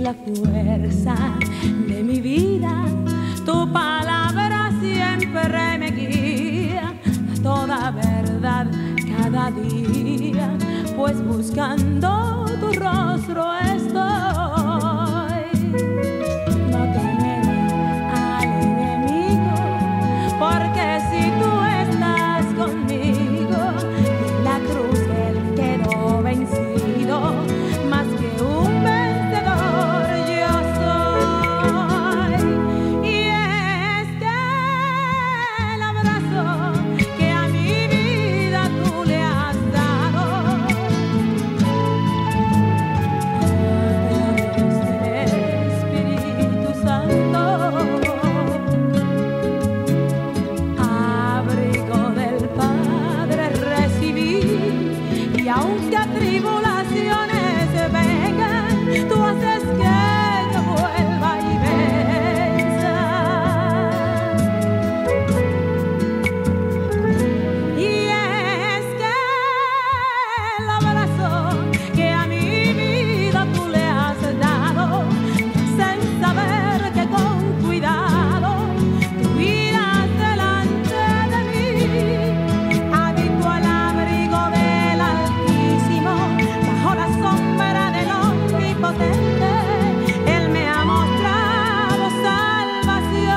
la fuerza de mi vida, tu palabra siempre me guía a toda verdad cada día, pues buscando tu rostro estoy. No temeré al enemigo, porque si tú estás conmigo, en la cruz él quedó vencido, más que un vencedor yo soy. Y es que el abrazo que a mi vida tú le has dado, a través del Espíritu Santo, abrigo del Padre recibí, y aunque a tribulaciones vengan, tú haces que yo vuelva y venza. Y es que el abrazo que a mi vida tú le has dado, sin saber que con cuidado tú irás delante de mí, habito al abrigo del Altísimo, bajo la sombra del Omnipotente. Él me ha mostrado salvación.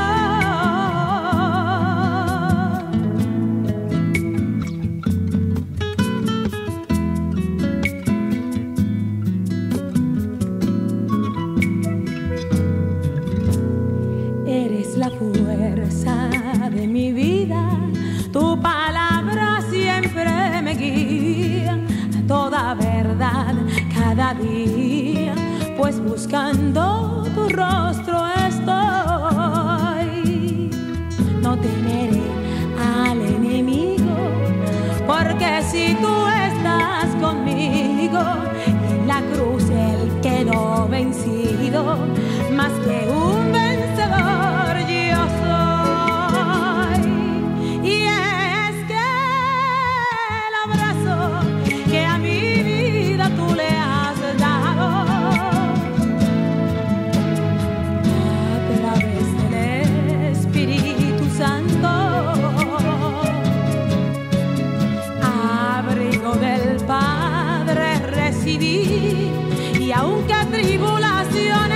Eres la fuerza de mi vida, tu palabra siempre me guía a toda verdad cada día, pues buscando tu rostro estoy. No temeré al enemigo, porque si tú estás conmigo, en la cruz él quedó vencido, más que un vencedor yo soy. Y es que el abrazo que a mi vida tú le has dado, a través del Espíritu Santo, abrigo del Padre recibí, y aunque a tribulaciones